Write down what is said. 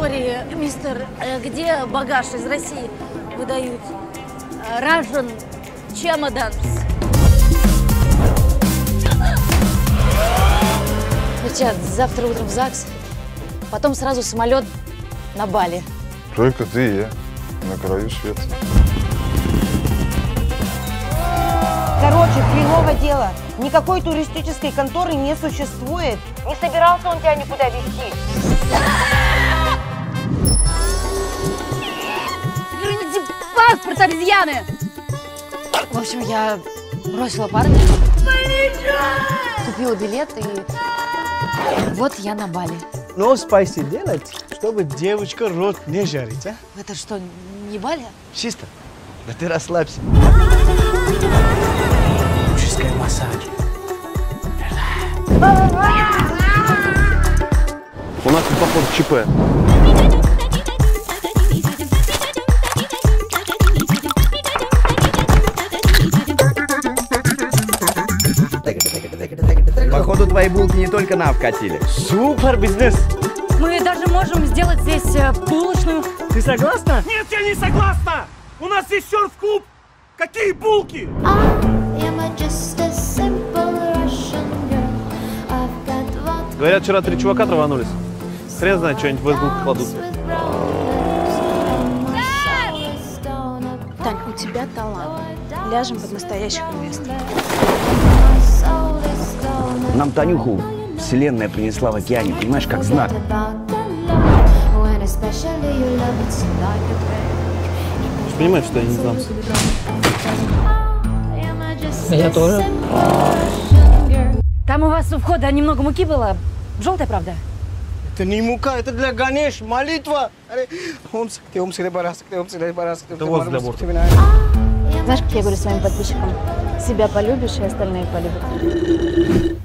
Сори, мистер, где багаж из России выдают? Russian чемоданс. Летят завтра утром в ЗАГС, потом сразу самолет на Бали. Только ты и я на краю света. Короче, хреново дело. Никакой туристической конторы не существует. Не собирался он тебя никуда везти. Верните паспорт, обезьяны! В общем, я бросила парня, купила билет и вот я на Бали. Но спайси делать, чтобы девочка рот не жарить, а? Это что, не Бали? Чисто. Да ты расслабься. Руческая массаж. У нас тут, походу, ЧП. Походу, твои булки не только на вкатили. Супер бизнес. Мы даже можем сделать здесь булочную. Ты согласна? Нет, я не согласна! У нас есть серф-клуб! Какие булки? Говорят, вчера 3 чувака траванулись. Хрен знает, что-нибудь в Фейсбук кладут. Тань, у тебя талант. Ляжем под настоящих инвесторов. Нам Танюху вселенная принесла в океане, понимаешь, как знак. Ты понимаешь, что я не знал? Я тоже. Там у вас у входа немного муки было. Желтая, правда? Это не мука, это для Ганеш, молитва. Это вот для борта. Знаешь, как я говорю своим подписчикам? Себя полюбишь, и остальные полюбят.